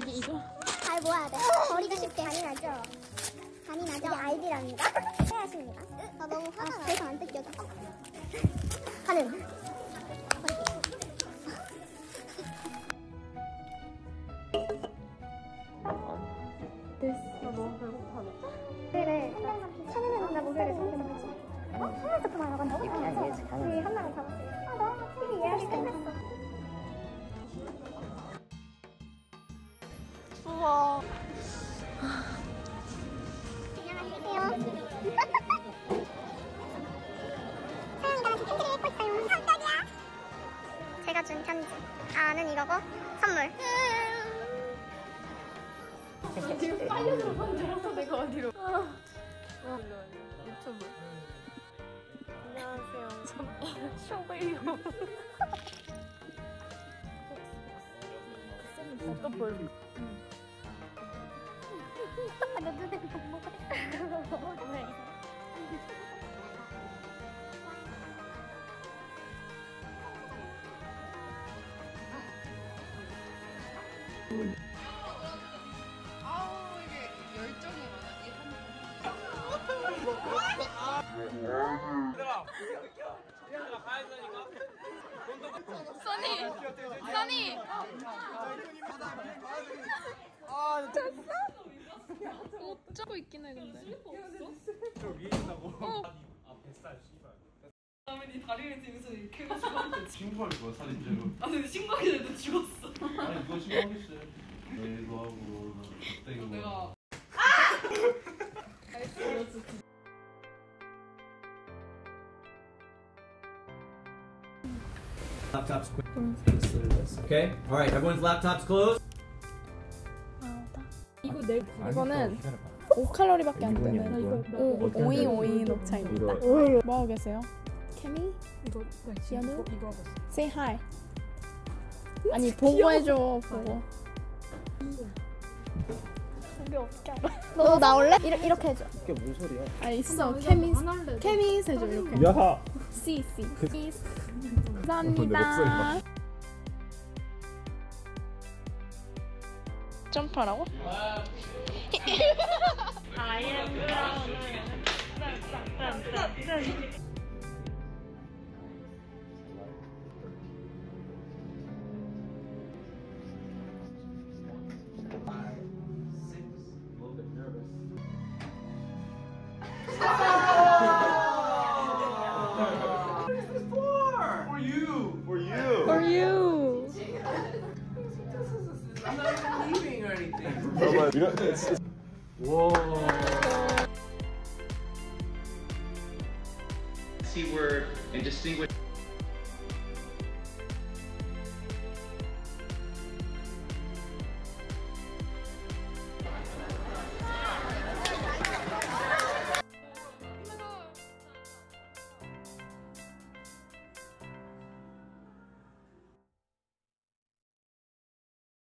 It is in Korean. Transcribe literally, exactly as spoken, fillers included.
이게 이거? 잘 모아야 돼. 버리기 쉽게. 잔인하죠? 잔인하죠? 이게 아이디랍니다. 해야십니다. 아, 너무 화가 나. 그래서 안 뜯겨져. 가능. 됐어. 너무 배고파네. 그래. 천연에 된다고 그래. 생각해보지. 어? 선물 조금 하러 간다고? 우리 한 마리 잡았어요. 아, 너무 TV 예약이 끝났어. 우와. 안녕하세요. 사연이가 아직 편지를 읽고 있어요. 성격이야. 제가 준 편지. 아는 이거고 선물. 지금 빨려서 만들어서 내가 어디로? 아. 유튜브. 안녕하세요. 저는 쇼베이요. 또 볼. 너 눈에 못 먹어. 왜? 아우 이게 열정이 많아. 써니! 써니! 잤어? 못 자고 있긴 해 근데. 저 위에 있다고. 어. 아 뱃살 씨발. 다음에 네 다리를 들면서 이렇게 해가지고 신고할 거야 사진제로. 아 근데 신고하기 전에 죽었어. 아니 이거 신고하겠어. 이거 하고 그때 이거. 내가 Laptops quick. Okay. All right. Everyone's laptops closed. 이거 내 이거는 오 칼로리밖에 안 되네. 오 오이 오이 녹차입니다. 뭐 하고 계세요? 케미? 이거 연우? 이거 하고 있어. Say hi. 아니 보고 해줘 보고. 우리 어떻게 알아? 너 나올래? 이렇게 이렇게 해줘. 이게 무슨 소리야? 아 있어 케미 케미 해줘 이렇게. 야. C C. 그- C. 감사합니다. 점프하라고? I am grown. For you. For you. For you. I'm not even leaving or anything. Whoa. Keyword and distinguish.